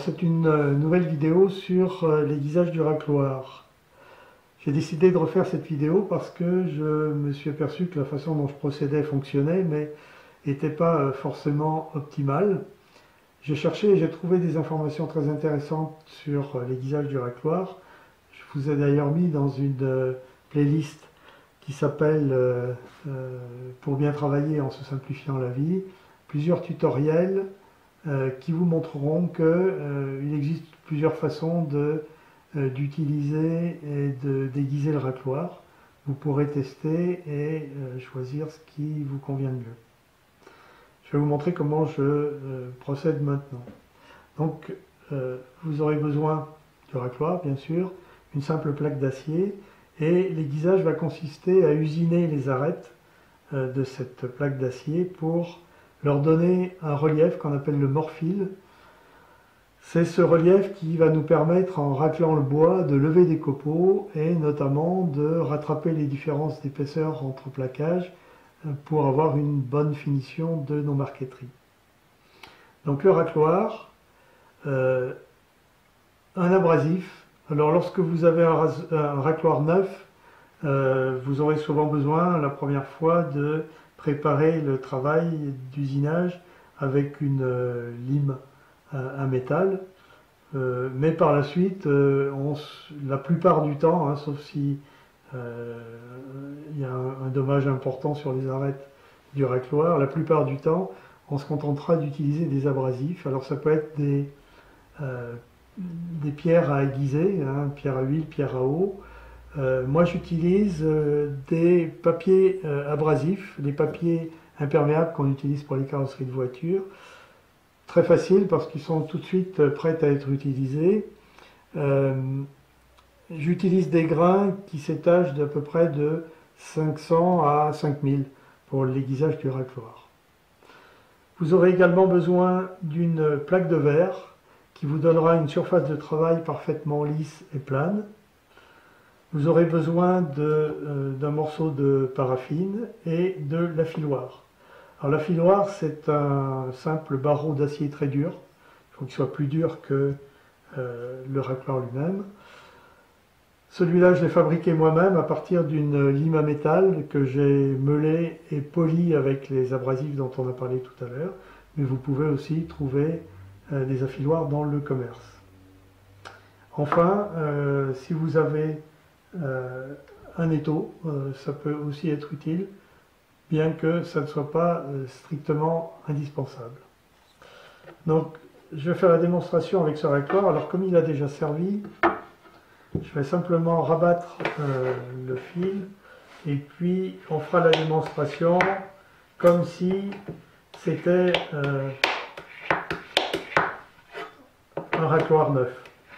c'est une nouvelle vidéo sur l'aiguisage du racloir. J'ai décidé de refaire cette vidéo parce que je me suis aperçu que la façon dont je procédais fonctionnait, mais n'était pas forcément optimale. J'ai cherché et j'ai trouvé des informations très intéressantes sur l'aiguisage du racloir. Je vous ai d'ailleurs mis dans une playlist qui s'appelle Pour bien travailler en se simplifiant la vie, plusieurs tutoriels qui vous montreront qu'il existe plusieurs façons d'utiliser et d'aiguiser le racloir. Vous pourrez tester et choisir ce qui vous convient le mieux. Je vais vous montrer comment je procède maintenant. Donc, vous aurez besoin du racloir, bien sûr, une simple plaque d'acier, et l'aiguisage va consister à usiner les arêtes de cette plaque d'acier pour leur donner un relief qu'on appelle le morphile. C'est ce relief qui va nous permettre, en raclant le bois, de lever des copeaux et notamment de rattraper les différences d'épaisseur entre plaquages pour avoir une bonne finition de nos marqueteries. Donc le racloir, un abrasif. Alors lorsque vous avez un racloir neuf, vous aurez souvent besoin la première fois de préparer le travail d'usinage avec une lime à métal. Mais par la suite, la plupart du temps, sauf si il y a un dommage important sur les arêtes du racloir, la plupart du temps, on se contentera d'utiliser des abrasifs. Alors ça peut être des pierres à aiguiser, pierre à huile, pierre à eau. Moi j'utilise des papiers abrasifs, des papiers imperméables qu'on utilise pour les carrosseries de voitures. Très facile parce qu'ils sont tout de suite prêts à être utilisés. J'utilise des grains qui s'étagent d'à peu près de 500 à 5000 pour l'aiguisage du racloir. Vous aurez également besoin d'une plaque de verre qui vous donnera une surface de travail parfaitement lisse et plane. Vous aurez besoin d'un morceau de paraffine et de l'affiloir. Alors l'affiloir, c'est un simple barreau d'acier très dur. Il faut qu'il soit plus dur que le racloir lui-même. Celui-là, je l'ai fabriqué moi-même à partir d'une lime à métal que j'ai meulée et polie avec les abrasifs dont on a parlé tout à l'heure. Mais vous pouvez aussi trouver des affiloirs dans le commerce. Enfin, si vous avez un étau, ça peut aussi être utile, bien que ça ne soit pas strictement indispensable. Donc, je vais faire la démonstration avec ce racloir. Alors, comme il a déjà servi, je vais simplement rabattre le fil et puis on fera la démonstration comme si c'était un racloir neuf.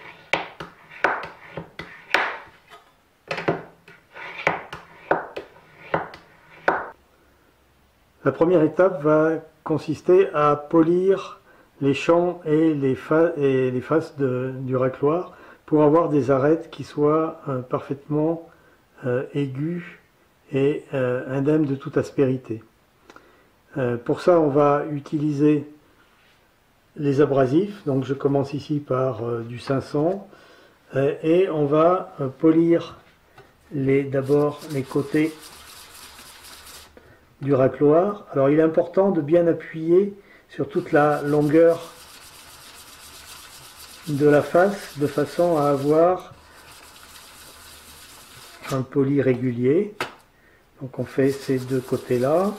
La première étape va consister à polir les champs et les faces du racloir pour avoir des arêtes qui soient parfaitement aiguës et indemnes de toute aspérité. Pour ça, on va utiliser les abrasifs. Donc je commence ici par du 500 et on va polir d'abord les côtés du racloir. Alors il est important de bien appuyer sur toute la longueur de la face de façon à avoir un poli régulier. Donc on fait ces deux côtés là,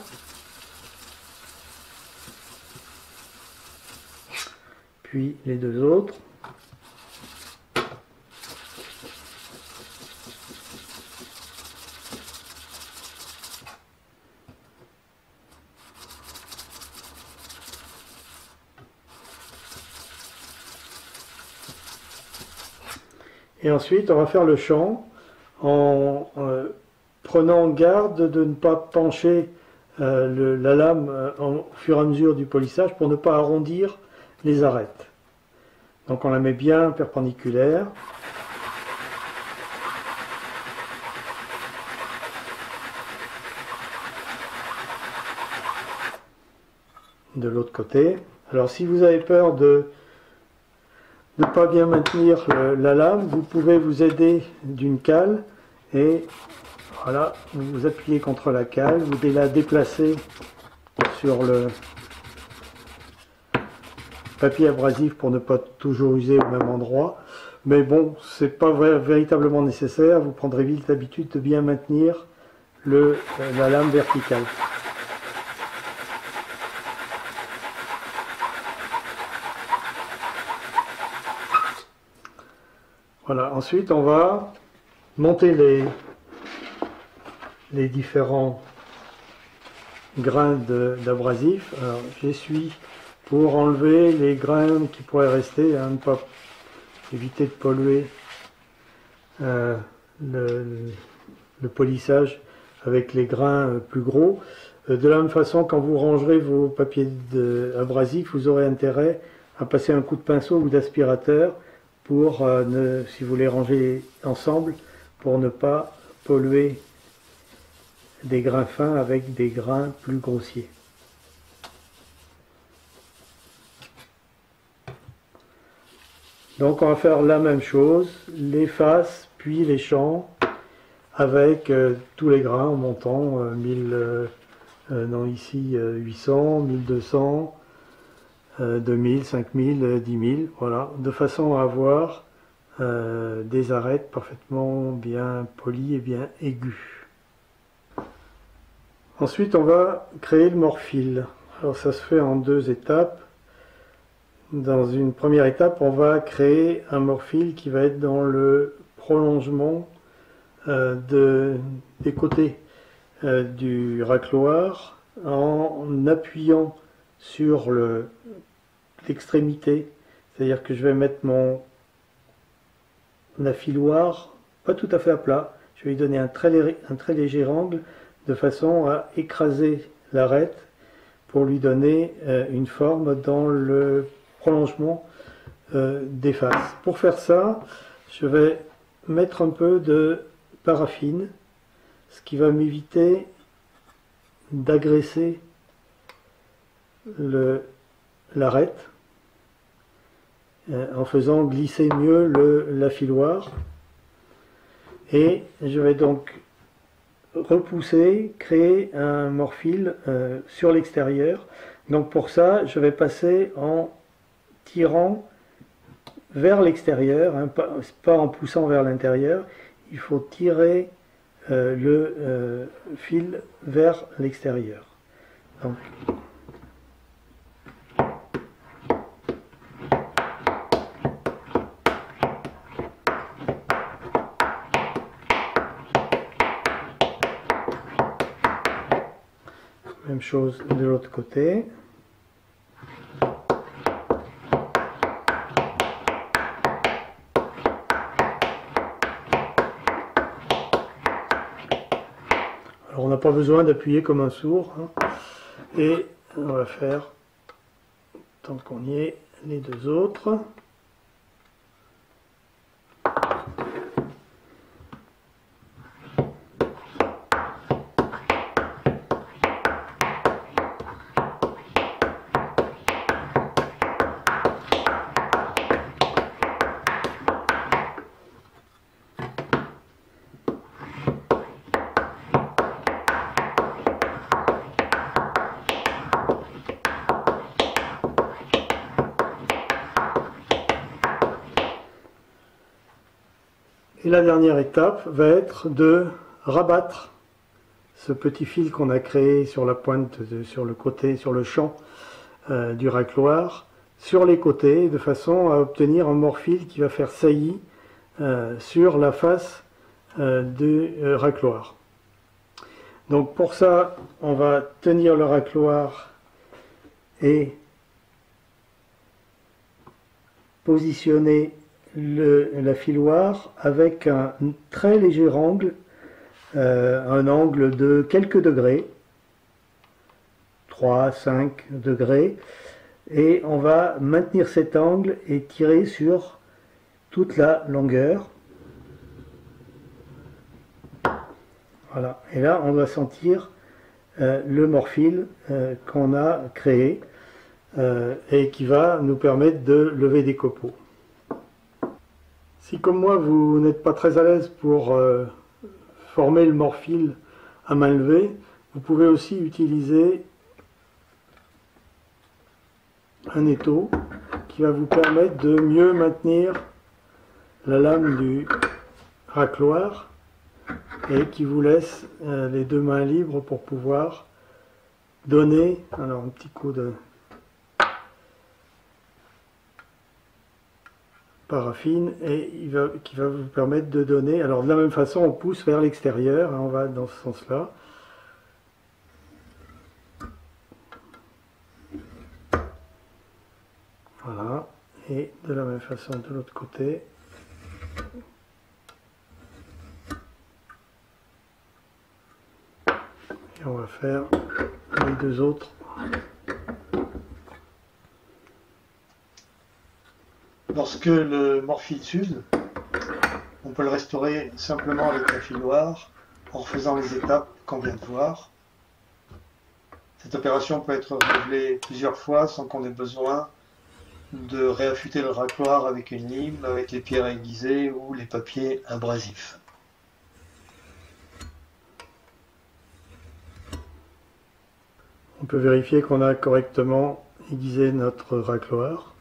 puis les deux autres. Et ensuite, on va faire le champ en prenant garde de ne pas pencher la lame au fur et à mesure du polissage pour ne pas arrondir les arêtes. Donc on la met bien perpendiculaire. De l'autre côté. Alors si vous avez peur ne pas bien maintenir la lame, vous pouvez vous aider d'une cale et voilà, vous vous appuyez contre la cale, vous la déplacez sur le papier abrasif pour ne pas toujours user au même endroit. Mais bon, c'est pas véritablement nécessaire, vous prendrez vite l'habitude de bien maintenir la lame verticale. Voilà, ensuite on va monter les différents grains d'abrasif. Alors j'essuie pour enlever les grains qui pourraient rester, hein, ne pas éviter de polluer le polissage avec les grains plus gros. De la même façon, quand vous rangerez vos papiers abrasifs, vous aurez intérêt à passer un coup de pinceau ou d'aspirateur pour, si vous les rangez ensemble, pour ne pas polluer des grains fins avec des grains plus grossiers. Donc on va faire la même chose, les faces puis les champs avec tous les grains en montant 800, 1200, 2000, 5000, 10 000, voilà, de façon à avoir des arêtes parfaitement bien polies et bien aiguës. Ensuite on va créer le morphile. Alors ça se fait en deux étapes. Dans une première étape, on va créer un morphile qui va être dans le prolongement des côtés du racloir en appuyant sur l'extrémité. C'est-à-dire que je vais mettre mon affiloir pas tout à fait à plat. Je vais lui donner un très léger angle de façon à écraser l'arête pour lui donner une forme dans le prolongement des faces. Pour faire ça, je vais mettre un peu de paraffine, ce qui va m'éviter d'agresser l'arête en faisant glisser mieux l'affiloir. Et je vais donc repousser, créer un morphile sur l'extérieur. Donc pour ça, je vais passer en tirant vers l'extérieur, hein, pas en poussant vers l'intérieur. Il faut tirer le fil vers l'extérieur. Donc, même chose de l'autre côté. Alors on n'a pas besoin d'appuyer comme un sourd, hein. Et on va faire, tant qu'on y est, les deux autres. Et la dernière étape va être de rabattre ce petit fil qu'on a créé sur la pointe, sur le côté, sur le champ du racloir, sur les côtés, de façon à obtenir un morphile qui va faire saillie sur la face du racloir. Donc pour ça, on va tenir le racloir et positionner l'affiloir avec un très léger angle, un angle de quelques degrés, 3, 5 degrés, et on va maintenir cet angle et tirer sur toute la longueur. Voilà, et là on va sentir le morphile qu'on a créé et qui va nous permettre de lever des copeaux. Si comme moi vous n'êtes pas très à l'aise pour former le morphile à main levée, vous pouvez aussi utiliser un étau qui va vous permettre de mieux maintenir la lame du racloir et qui vous laisse les deux mains libres pour pouvoir donner, alors un petit coup de paraffine et qui va vous permettre de donner, alors de la même façon on pousse vers l'extérieur, on va dans ce sens là. Voilà, et de la même façon de l'autre côté. Et on va faire les deux autres. Lorsque le morphile s'use, on peut le restaurer simplement avec un fil noir en refaisant les étapes qu'on vient de voir. Cette opération peut être renouvelée plusieurs fois sans qu'on ait besoin de réaffûter le racloir avec une lime, avec les pierres aiguisées ou les papiers abrasifs. On peut vérifier qu'on a correctement aiguisé notre racloir.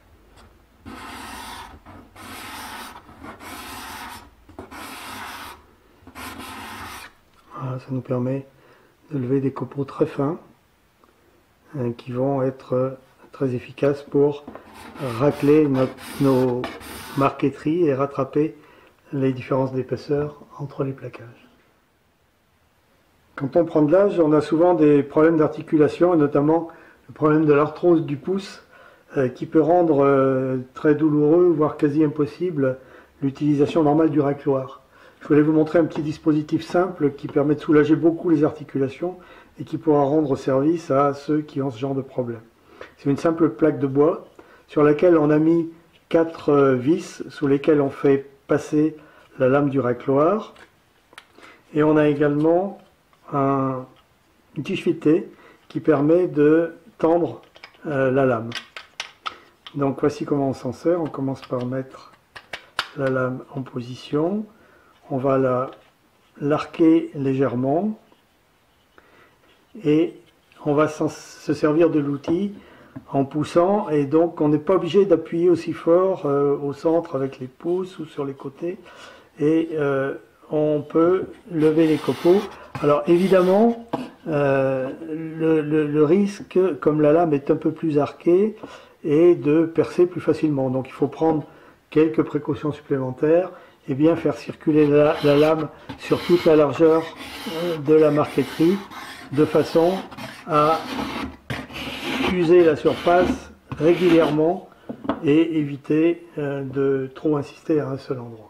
Voilà, ça nous permet de lever des copeaux très fins qui vont être très efficaces pour racler nos marqueteries et rattraper les différences d'épaisseur entre les plaquages. Quand on prend de l'âge, on a souvent des problèmes d'articulation et notamment le problème de l'arthrose du pouce qui peut rendre très douloureux, voire quasi impossible, l'utilisation normale du racloir. Je voulais vous montrer un petit dispositif simple qui permet de soulager beaucoup les articulations et qui pourra rendre service à ceux qui ont ce genre de problème. C'est une simple plaque de bois sur laquelle on a mis 4 vis sous lesquelles on fait passer la lame du racloir. Et on a également une tige fitée qui permet de tendre la lame. Donc voici comment on s'en sert. On commence par mettre la lame en position. On va l'arquer légèrement et on va se servir de l'outil en poussant, et donc on n'est pas obligé d'appuyer aussi fort au centre avec les pouces ou sur les côtés, et on peut lever les copeaux. Alors évidemment le risque, comme la lame est un peu plus arquée, est de percer plus facilement, donc il faut prendre quelques précautions supplémentaires et bien faire circuler la lame sur toute la largeur de la marqueterie de façon à user la surface régulièrement et éviter de trop insister à un seul endroit.